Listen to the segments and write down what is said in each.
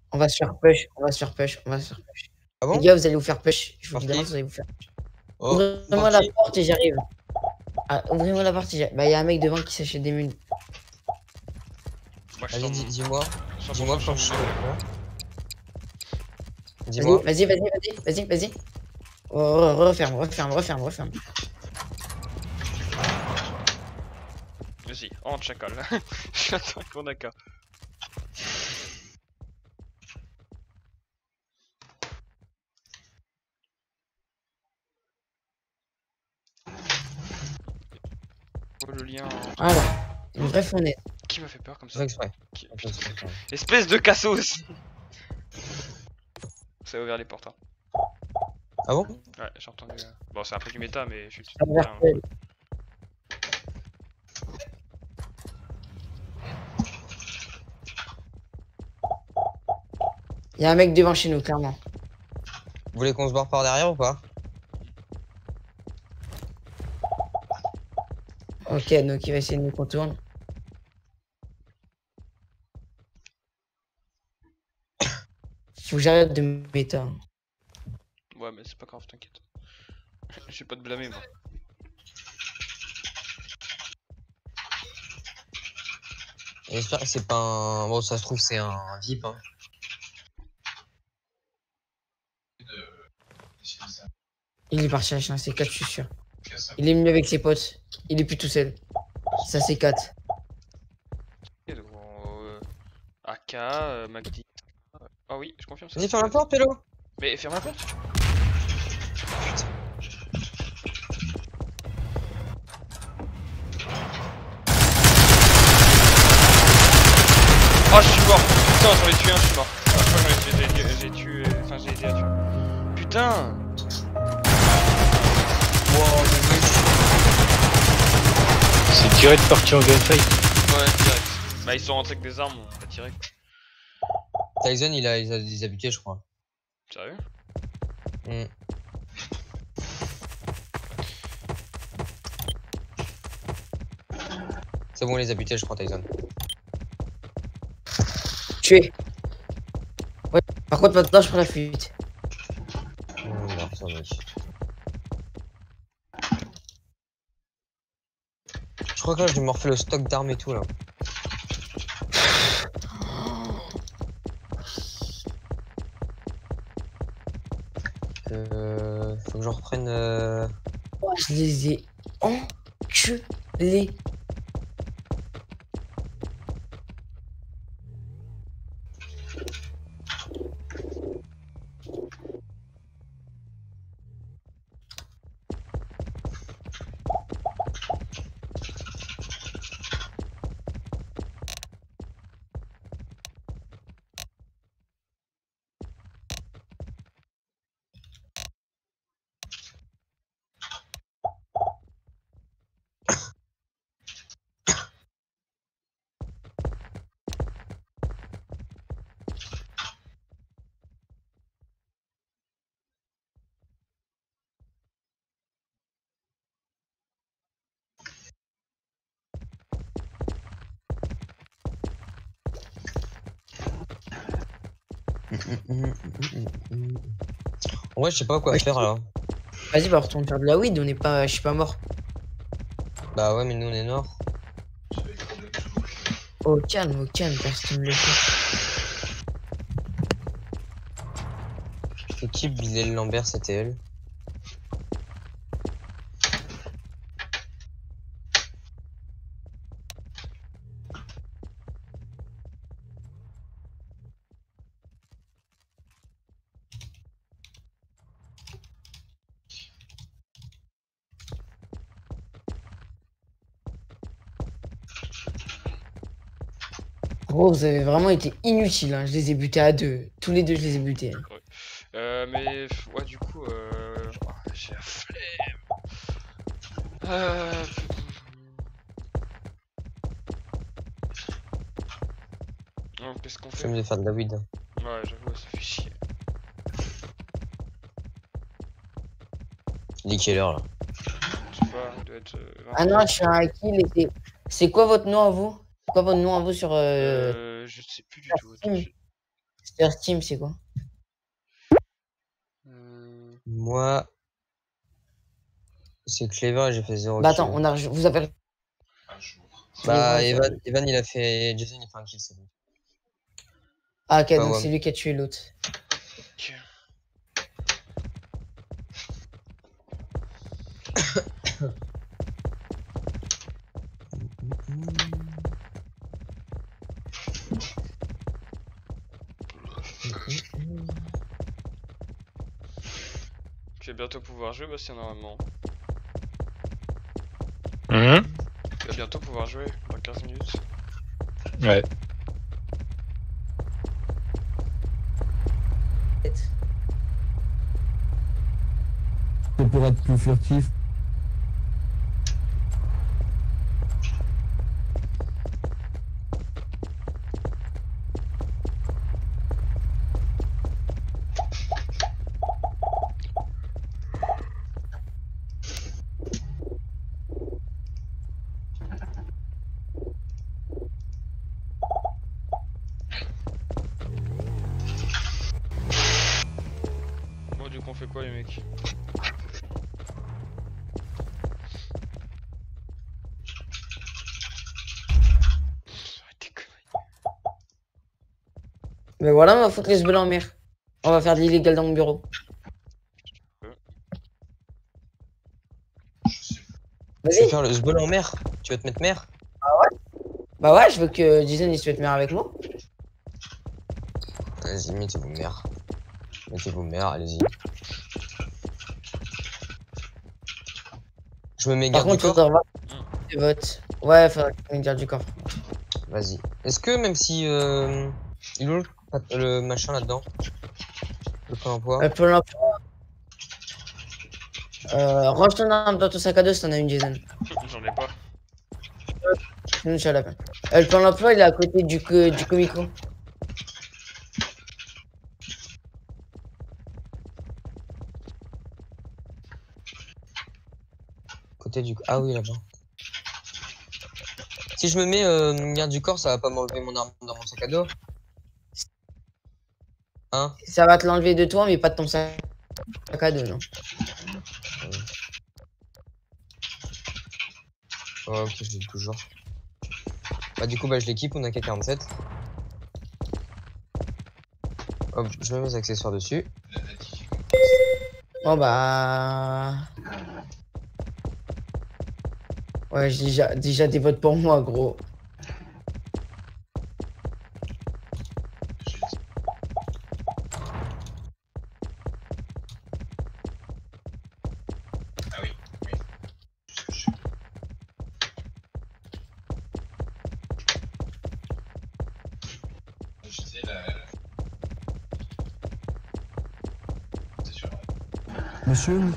On va se faire push, on va se faire push, on va se faire push. Ah Les bon? gars, vous allez vous faire push. Je vous Par le qui? demande, vous allez vous faire push. Oh, Ouvrez-moi par la qui? porte et j'arrive. Ah, ouvrez-moi la porte et j'arrive. Bah, il y a un mec devant qui s'achète des mules. Moi, je Vas-y, sors dis-moi. mon- Dis-moi je quand sors je mon- Vas-y, Dis-moi. vas-y. Oh, referme. Vas-y, en chacal. J'attends qu'on d'accord. Oh, le lien. Voilà. Une vraie fournaise. Qui m'a fait peur comme Fais ça? exprès. Qui- Fais exprès, quand même. Espèce de cassos. Ça a ouvert les portes. Hein. Ah bon? Ouais, j'ai entendu. Bon, c'est un peu du méta, mais je suis Ça bien. va faire peur. Il y a un mec devant chez nous, clairement. Vous voulez qu'on se barre par derrière ou pas? Ok, donc il va essayer de nous contourner. Faut que j'arrête de me méta. Ouais, mais c'est pas grave, t'inquiète. Je vais pas te blâmer, moi. J'espère que c'est pas un... Bon, ça se trouve, c'est un VIP, hein. Il est parti à c'est 4, je suis sûr. Il est mieux avec ses potes. Il est plus tout seul. Ça, c'est 4. Et donc, AK, MacD. Ah oui, je confirme ça. Vas-y, ferme la porte, Pélo! Mais ferme la porte. Oh, je suis mort. Putain, j'en ai tué un, je suis mort. Ah, je crois que j'ai tué. Enfin, j'ai aidé à tuer. Putain. C'est direct parti en gunfight. Ouais, direct. Bah, ils sont rentrés avec des armes, on a tiré. Tyson, il a des habités, je crois. Sérieux? Hmm. C'est bon, les habités, je crois, Tyson. Tué. Ouais. Par contre, maintenant, je prends la fuite. Non, ça va. Je crois que là, je vais me refaire le stock d'armes et tout, là. Faut que je reprenne... Je les ai enculés. Ouais, je sais pas quoi faire, là. Vas-y, bah, retourne faire de la weed. On est pas... Je suis pas mort. Bah ouais, mais nous, on est noirs. Au calme, personne ne le fait. C'est qui Bilal Lambert, c'était elle? Gros, vous avez vraiment été inutile. Hein. Je les ai butés à 2. Tous les deux, je les ai butés. Hein. Mais ouais, du coup, oh, j'ai la flemme. Oh, qu'est-ce qu'on Je fait? vais me faire de la weed. Ouais, j'avoue, ça fait chier. Il est quelle heure, là? Je sais pas, il doit être. Ah non, je suis un kill. C'est quoi votre nom à vous? C'est quoi votre nom à vous sur... Je sais plus du tout. Attends, Steam. Super Team, c'est quoi? Moi, c'est Clever et j'ai fait 0 Bah kill. attends, vous avez. Bah, Clever, Evan, il a fait. Jason, il a fait un kill, c'est bon. Ah, ok, Pas donc WAM. c'est lui qui a tué l'autre. Ok. Tu vas bientôt pouvoir jouer, Bastien, normalement. Tu vas bientôt pouvoir jouer, dans 15 minutes. Ouais. C'est pour être plus furtif. Bon, du coup, on fait quoi, les mecs? Arrête tes conneries. Mais voilà, on va foutre les sbells en mer. On va faire de l'illégal dans mon bureau. Tu veux Vas-y. faire le sbol en mer? Tu vas te mettre mer? Bah ouais, je veux que Jason il se mette mer avec moi. Vas-y, mettez-vous mer. Mettez-vous mer, allez-y. Je me mets Par garde du contre, corps. faudra des votes. Ouais, faudra que tu mettes garde du corps. Vas-y. Est-ce que même si. Il est où le machin là-dedans? Le Pôle emploi? Pôle emploi. Range ton arme dans ton sac à dos si t'en as une, Jason. J'en ai pas. Sinon, tu as la peine. Le Pôle emploi, il est à côté du Comico. Côté du. Ah oui, là-bas. Si je me mets garde du corps, ça va pas m'enlever mon arme dans mon sac à dos? Hein? Ça va te l'enlever de toi, mais pas de ton sac à dos, non. Ouais, ok, je l'ai toujours. Bah, du coup, bah, je l'équipe, on a K47. Hop, je mets mes accessoires dessus. Bon, bah. Ouais, j'ai déjà des votes pour moi, gros. Monsieur.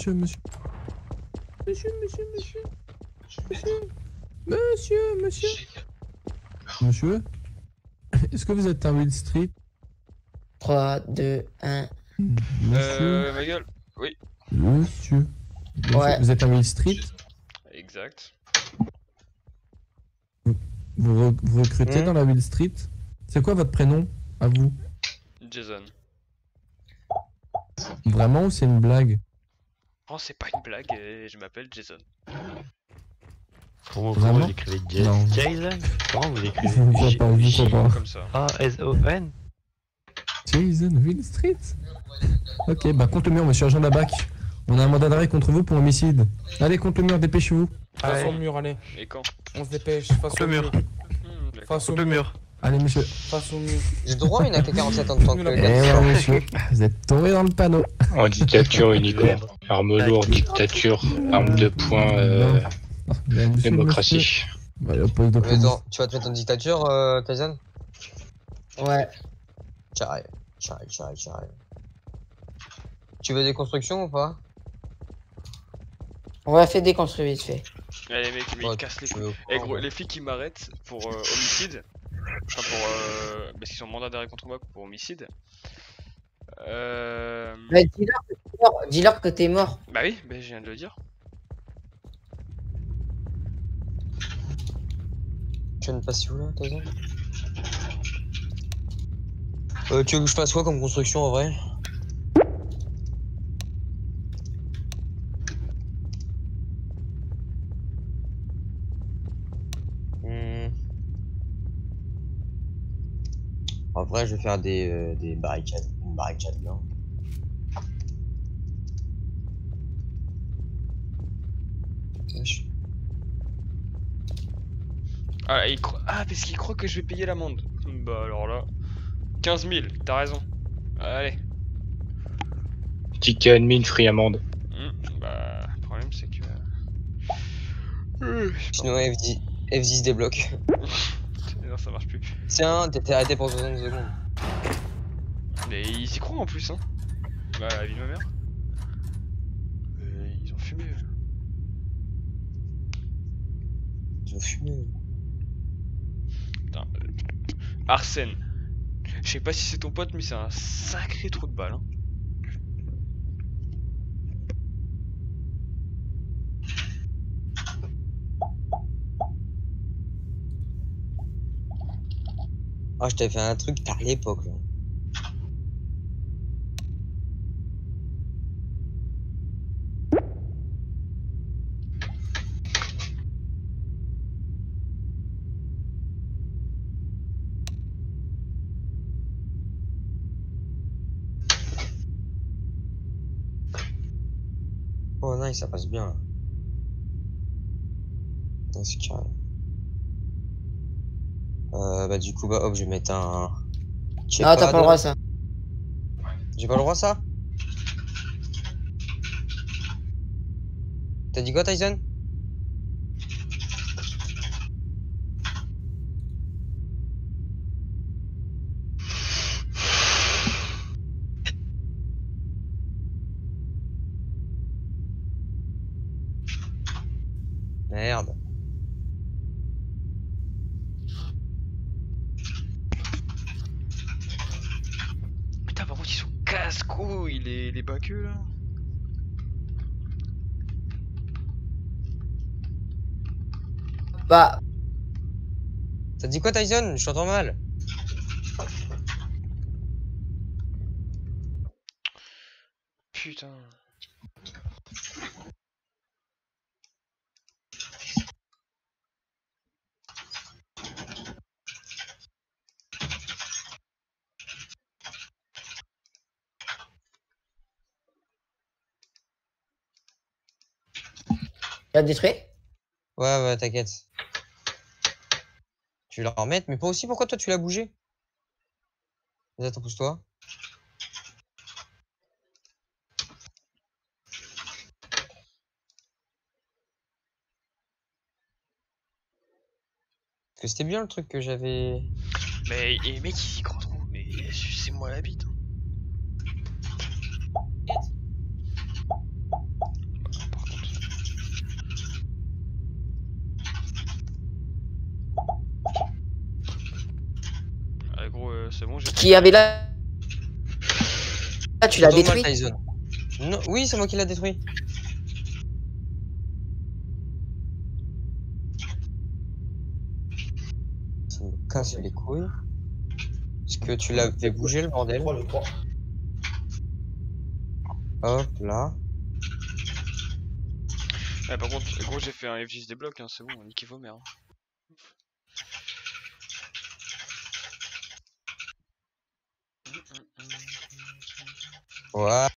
Monsieur. Est-ce que vous êtes à Will Street? 3, 2, 1. Monsieur. Ma gueule. Monsieur. Ouais. Vous êtes à Will Street? Exact. Vous recrutez dans la Will Street? C'est quoi votre prénom à vous? Jason. Vraiment ou c'est une blague? Oh, c'est pas une blague, je m'appelle Jason. Comment Vraiment vous l'écrivez? Non. Jason? Comment vous Je l'écrivez? ne crois pas, je ne crois pas. Comme ça. A-S-O-N? Jason Will Street? Ok, bah contre le mur, monsieur agent Labac. On a un mandat d'arrêt contre vous pour homicide. Allez, contre le mur, dépêchez-vous. Face au mur, allez. Et quand? On se dépêche. Face Le au mur. mur. D'accord. Face au Le mur. mur. Allez, monsieur. Face au mur. J'ai droit à une AK-47 en tant que. Eh ouais, monsieur. Vous êtes tombé dans le panneau. En dictature unicorne. Arme lourde, dictature, arme de poing, Monsieur, démocratie. monsieur. Allez, au poste de Mais police. attends, tu vas te mettre en dictature, Kaizen? Ouais. J'arrive. Tu veux des constructions ou pas? On va faire déconstruire vite fait. Allez, mec, mais Ouais, ils cassent les tu couilles. veux Eh pas, gros, ouais. les flics qui m'arrêtent pour homicide. Enfin, pour. Parce qu'ils ont mandat d'arrêt contre moi pour homicide. Bah, dis-leur que t'es mort. Dis-leur que t'es mort. Bah oui, bah, je viens de le dire. Tu viens de passer où là, Kaizen? Tu veux que je fasse quoi comme construction en vrai? Hmm. En vrai, je vais faire des barricades. Une barricade là. Wesh. Ah, parce qu'il croit que je vais payer l'amende. Bah alors là. 15 000, t'as raison. Allez. Ticket admin, free amende. Bah, le problème c'est que. Je sais pas. Sinon F10 débloque. Non, ça marche plus. Tiens, t'étais arrêté pour 60 secondes. Mais ils y croient en plus, hein. Bah, la vie de ma mère. Ils ont fumé. Ils ont fumé. Putain. Arsène. Je sais pas si c'est ton pote, mais c'est un sacré trou de balle. Hein. Ah, je t'avais fait un truc à l'époque là. Oh nice, ça passe bien là. C'est carré. Bah du coup, bah hop, je vais mettre un... Je sais Non, t'as pas le droit à ça. J'ai pas le droit à ça? T'as dit quoi, Tyson? Merde. Putain, par contre, ils sont casse-couilles, les baqueux là. Bah, T'as dit quoi, Tyson? Je t'entends mal. Putain. il a détruit. Ouais, t'inquiète. Je vais la remettre, mais pas aussi, pourquoi toi tu l'as bougé? Vas-y, attends, pousse-toi. Parce que c'était bien le truc que j'avais... Mais et les mecs, ils y croient trop. Mais c'est moi la bite. Hein. Par contre. Ah, gros, c'est bon, j'ai. Qui avait là. Ah, tu l'as T'entends mal, détruit. Tyson. Non, oui, c'est moi qui l'a détruit. Ça me casse les couilles. Parce que tu l'as fait bouger le bordel. Hop, là. Ouais, par contre, gros, j'ai fait un F10 débloque, hein, c'est bon, niquez vos mères. Hein. Ouais.